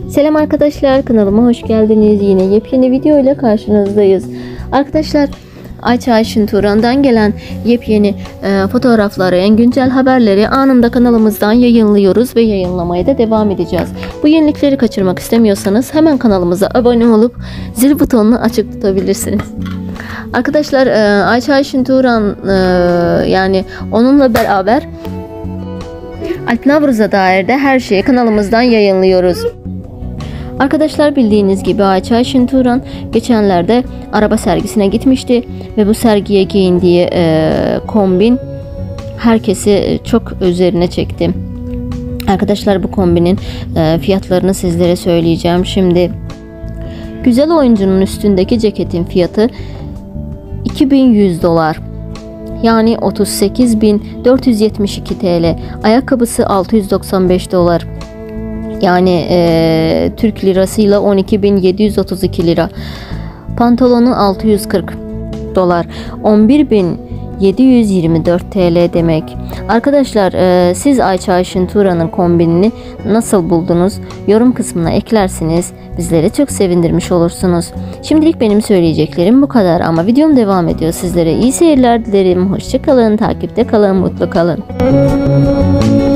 Selam arkadaşlar, kanalıma hoş geldiniz. Yine yepyeni video ile karşınızdayız. Arkadaşlar, Ayça Ayşin Turan'dan gelen yepyeni fotoğrafları, en güncel haberleri anında kanalımızdan yayınlıyoruz ve yayınlamaya da devam edeceğiz. Bu yenilikleri kaçırmak istemiyorsanız hemen kanalımıza abone olup zil butonunu açık tutabilirsiniz. Arkadaşlar, Ayça Ayşin Turan yani onunla beraber Alp Navruz'a dair de her şeyi kanalımızdan yayınlıyoruz. Arkadaşlar, bildiğiniz gibi Ayça Ayşin Turan geçenlerde araba sergisine gitmişti ve bu sergiye giyindiği kombin herkesi çok üzerine çekti. Arkadaşlar, bu kombinin fiyatlarını sizlere söyleyeceğim. Şimdi güzel oyuncunun üstündeki ceketin fiyatı 2100 dolar. Yani 38.472 TL. Ayakkabısı 695 dolar. Yani Türk lirasıyla 12.732 lira. Pantolonu 640 dolar. 11.724 TL demek. Arkadaşlar, siz Ayça Ayşin Turan'ın kombinini nasıl buldunuz? Yorum kısmına eklersiniz. Bizleri çok sevindirmiş olursunuz. Şimdilik benim söyleyeceklerim bu kadar ama videom devam ediyor. Sizlere iyi seyirler dilerim. Hoşça kalın, takipte kalın, mutlu kalın.